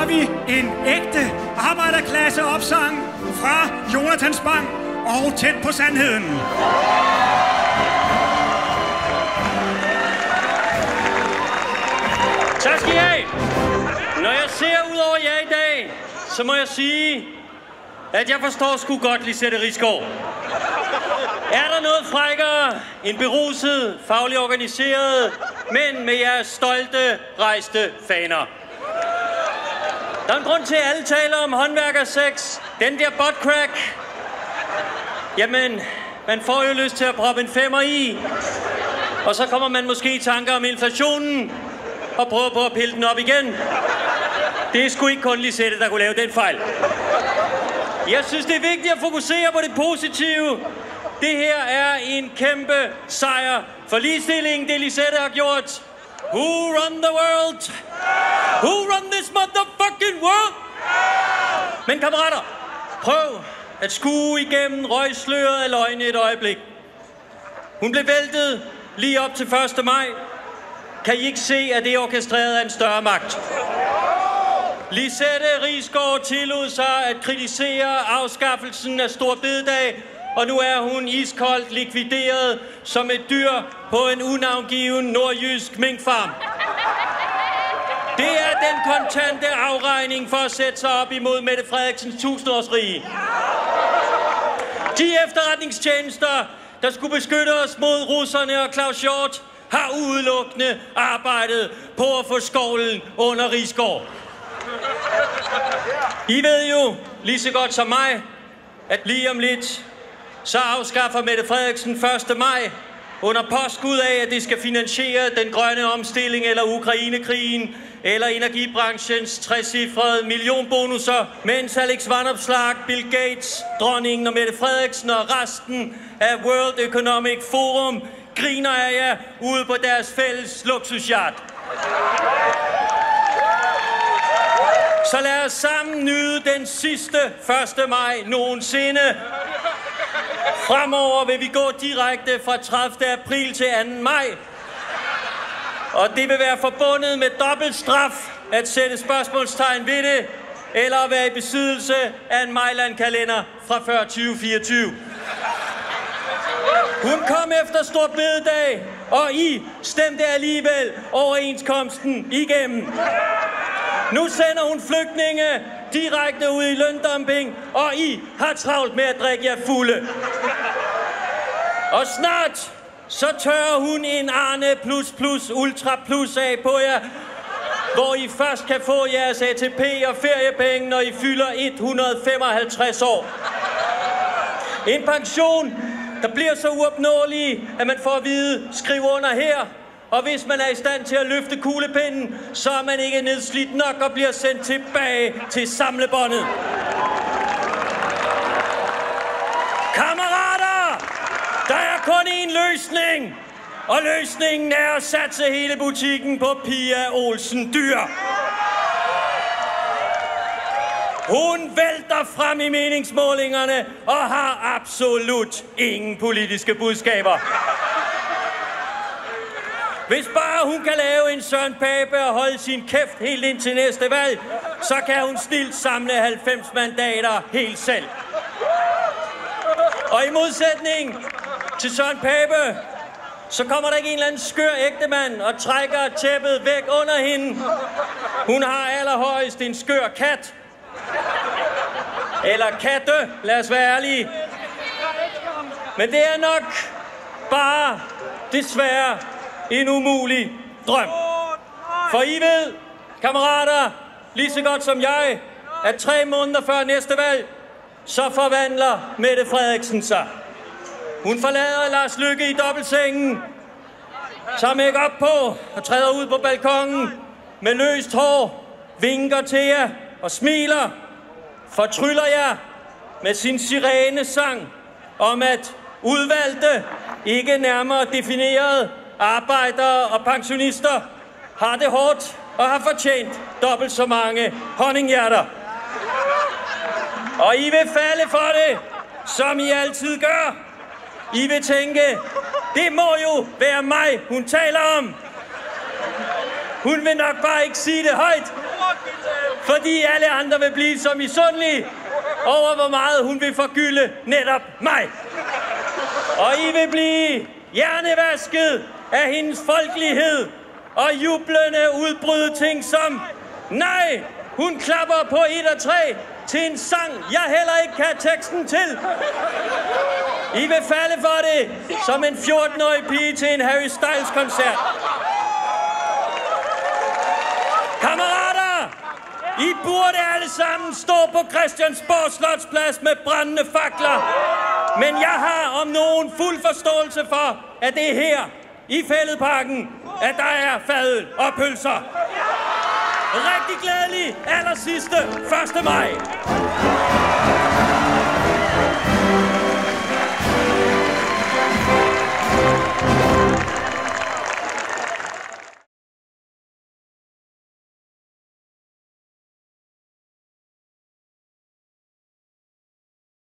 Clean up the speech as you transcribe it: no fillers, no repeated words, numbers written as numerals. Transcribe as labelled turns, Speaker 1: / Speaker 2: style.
Speaker 1: vi en ægte arbejderklasseopsang fra Jonathan Spang og Tæt på sandheden.
Speaker 2: Tak skal I have. Når jeg ser ud over jer i dag, så må jeg sige, at jeg forstår sgu godt Lisette Risgaard. Er der noget frækkere end beruset, fagligt organiseret mænd med jeres stolte, rejste faner? Der er en grund til, at alle taler om håndværkersex. Den der buttcrack. Jamen, man får jo lyst til at proppe en 5'er i. Og så kommer man måske i tanker om inflationen og prøver på at pille den op igen. Det er sgu ikke kun Lisette, der kunne lave den fejl. Jeg synes, det er vigtigt at fokusere på det positive. Det her er en kæmpe sejr for ligestillingen, det Lisette har gjort. Who run the world? Who run this motherfucking world? Men kammerater, prøv at skue igennem røgsløret af løgne et øjeblik. Hun blev væltet lige op til 1. maj. Kan I ikke se, at det er orkestreret af en større magt? Lisette Risgaard tillod sig at kritisere afskaffelsen af Store Bededag, og nu er hun iskoldt likvideret som et dyr på en unavngiven nordjysk minkfarm. Det er den kontante afregning for at sætte sig op imod Mette Frederiksens 1000-årsrige. De efterretningstjenester, der skulle beskytte os mod russerne og Claus Hjort, har udelukkende arbejdet på at få skovlen under Risgaard. I ved jo lige så godt som mig, at lige om lidt, så afskaffer Mette Frederiksen 1. maj under påskud af, at det skal finansiere den grønne omstilling eller Ukrainekrigen eller energibranchens 3-cifrede millionbonusser, mens Alex Vanopslagh, Bill Gates, dronningen og Mette Frederiksen og resten af World Economic Forum griner af jer ude på deres fælles luksusyacht. Så lad os sammen nyde den sidste 1. maj nogensinde. Fremover vil vi gå direkte fra 30. april til 2. maj. Og det vil være forbundet med dobbelt straf at sætte spørgsmålstegn ved det, eller at være i besiddelse af en Mejland-kalender fra før 2024. Hun kom efter Stor Bededag, og I stemte alligevel overenskomsten igennem. Nu sender hun flygtninge direkte ud i løndumping, og I har travlt med at drikke jer fulde. Og snart så tørrer hun en Arne plus ultra plus af på jer, hvor I først kan få jeres ATP og feriepenge, når I fylder 155 år. En pension, der bliver så uopnåelig, at man får at vide, skriv under her. Og hvis man er i stand til at løfte kuglepinden, så er man ikke nedslidt nok og bliver sendt tilbage til samlebåndet. Kammerater, der er kun én løsning. Og løsningen er at satse hele butikken på Pia Olsen Dyr. Hun vælter frem i meningsmålingerne og har absolut ingen politiske budskaber. Hvis bare hun kan lave en Søren Pape og holde sin kæft helt ind til næste valg, så kan hun snilt samle 90 mandater helt selv. Og i modsætning til Søren Pape, så kommer der ikke en eller anden skør ægtemand og trækker tæppet væk under hende. Hun har allerhøjst en skør kat. Eller katte, lad os være ærlige. Men det er nok bare, desværre, en umulig drøm. For I ved, kammerater, lige så godt som jeg, at 3 måneder før næste valg, så forvandler Mette Frederiksen sig. Hun forlader Lars Løkke i dobbeltsengen, tager make-up på og træder ud på balkongen med løst hår, vinker til jer og smiler, fortryller jer med sin sirenesang om, at udvalgte, ikke nærmere defineret, arbejdere og pensionister har det hårdt og har fortjent dobbelt så mange honninghjerter. Og I vil falde for det, som I altid gør. I vil tænke, det må jo være mig, hun taler om. Hun vil nok bare ikke sige det højt, Fordi alle andre vil blive så misundelige over, hvor meget hun vil forgylde netop mig. Og I vil blive hjernevasket af hendes folkelighed og jublende udbryde ting som: nej, hun klapper på 1 og 3 til en sang, jeg heller ikke kan teksten til. I vil falde for det som en 14-årig pige til en Harry Styles-koncert. Kammerater, I burde alle sammen stå på Christiansborg Slotsplads med brændende fakler. Men jeg har om nogen fuld forståelse for, at det er her, i Fælledparken, at der er fadøl og pølser. Rigtig glædelig allersidste 1. maj.